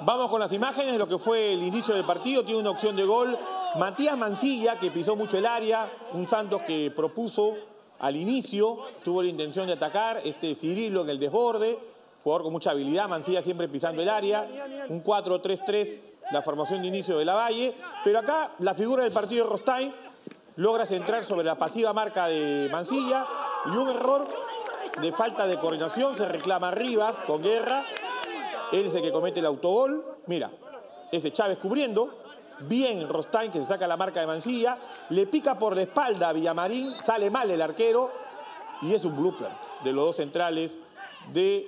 Vamos con las imágenes de lo que fue el inicio del partido. Tiene una opción de gol Matías Mancilla, que pisó mucho el área. Un Santos que propuso al inicio, tuvo la intención de atacar. Cirilo en el desborde, jugador con mucha habilidad. Mancilla siempre pisando el área. Un 4-3-3, la formación de inicio de Lavalle. Pero acá la figura del partido de Rostain logra centrar sobre la pasiva marca de Mancilla. Y un error de falta de coordinación, se reclama Rivas con Guerra. Él es el que comete el autogol. Mira, ese Chávez cubriendo. Bien Rostain, que se saca la marca de Mancilla. Le pica por la espalda a Villamarín. Sale mal el arquero. Y es un blooper de los dos centrales de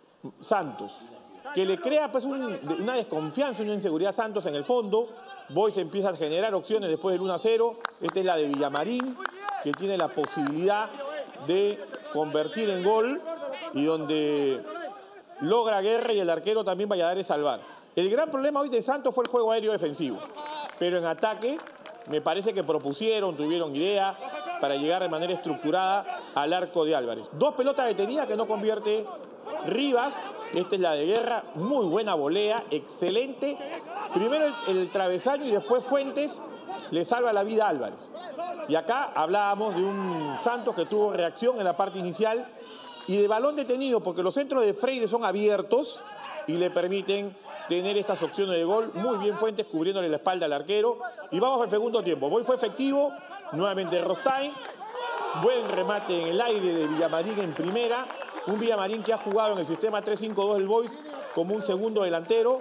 Santos, que le crea pues una desconfianza, una inseguridad a Santos en el fondo. Boys empieza a generar opciones después del 1-0. Esta es la de Villamarín, que tiene la posibilidad de convertir en gol y donde logra Guerra y el arquero también Valladares salvar. El gran problema hoy de Santos fue el juego aéreo defensivo, pero en ataque me parece que propusieron, tuvieron idea para llegar de manera estructurada al arco de Álvarez. Dos pelotas detenidas que no convierte Rivas. Esta es la de Guerra, muy buena volea, excelente. Primero el travesaño y después Fuentes le salva la vida a Álvarez. Y acá hablábamos de un Santos que tuvo reacción en la parte inicial y de balón detenido, porque los centros de Freire son abiertos y le permiten tener estas opciones de gol. Muy bien Fuentes cubriéndole la espalda al arquero. Y vamos al segundo tiempo. Boy fue efectivo, nuevamente Rostain. Buen remate en el aire de Villamarín en primera. Un Villamarín que ha jugado en el sistema 3-5-2 del Boys como un segundo delantero.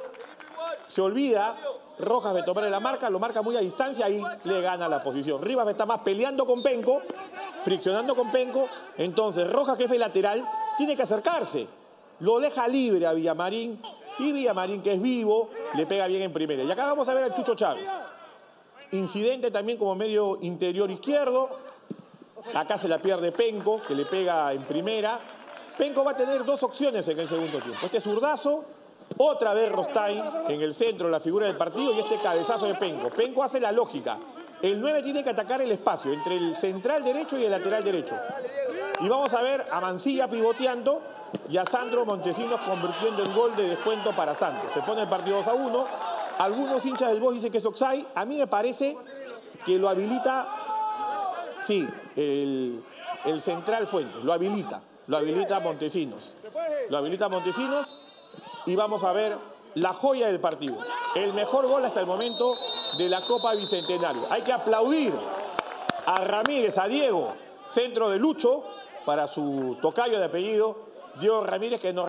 Se olvida Rojas de tomar la marca, lo marca muy a distancia, ahí le gana la posición. Rivas está más peleando con Penco, friccionando con Penco. Entonces Rojas, que es el lateral, tiene que acercarse. Lo deja libre a Villamarín. Y Villamarín, que es vivo, le pega bien en primera. Y acá vamos a ver al Chucho Chávez. Incidente también como medio interior izquierdo. Acá se la pierde Penco, que le pega en primera. Penco va a tener dos opciones en el segundo tiempo. Este zurdazo, otra vez Rostain en el centro, la figura del partido, y este cabezazo de Penco. Penco hace la lógica. El 9 tiene que atacar el espacio entre el central derecho y el lateral derecho. Y vamos a ver a Mancilla pivoteando y a Sandro Montesinos convirtiendo el gol de descuento para Santos. Se pone el partido 2-1. Algunos hinchas del Boys dicen que es offside. A mí me parece que lo habilita, sí, el central Fuentes. Lo habilita Montesinos. Lo habilita Montesinos. Y vamos a ver la joya del partido. El mejor gol hasta el momento de la Copa Bicentenario. Hay que aplaudir a Ramírez, a Diego. Centro de Lucho para su tocayo de apellido, Diego Ramírez, que nos